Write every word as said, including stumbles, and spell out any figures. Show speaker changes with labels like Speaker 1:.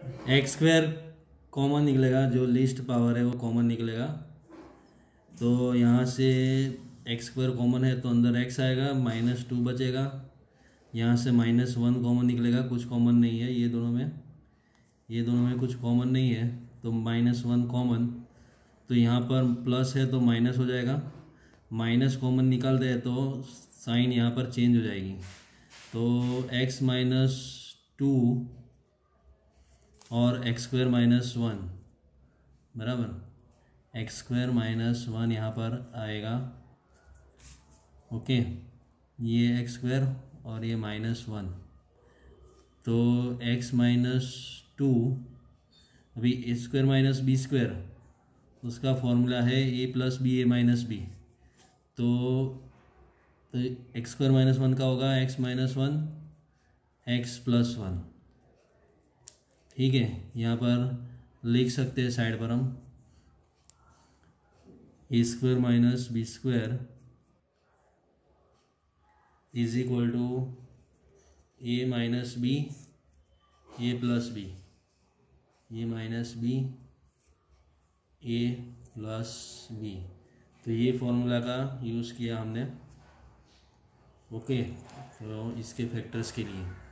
Speaker 1: X square common निकलेगा, जो least power है वो कॉमन निकलेगा। तो यहाँ से एक्स स्क्वायर कॉमन है तो अंदर एक्स आएगा, माइनस टू बचेगा। यहाँ से माइनस वन कॉमन निकलेगा, कुछ कॉमन नहीं है ये दोनों में, ये दोनों में कुछ कॉमन नहीं है तो माइनस वन कॉमन। तो यहाँ पर प्लस है तो माइनस हो जाएगा, माइनस कॉमन निकाल दे तो साइन यहाँ पर चेंज हो जाएगी। तो एक्स माइनस टू और एक्स स्क्वायर माइनस वन बराबर एक्स स्क्वायर माइनस वन यहाँ पर आएगा। ओके, ये एक्स स्क्वायर और ये माइनस वन, तो एक्स माइनस टू, अभी a square minus b square उसका फॉर्मूला है a plus b a minus b. तो एक्स स्क्वायर माइनस वन का होगा x minus one x plus one. ठीक है, यहाँ पर लिख सकते हैं साइड पर हम a square minus b square is equal to a minus b a plus b, a minus b a plus b. तो ये फॉर्मूला का यूज़ किया हमने। ओके, तो इसके फैक्टर्स के लिए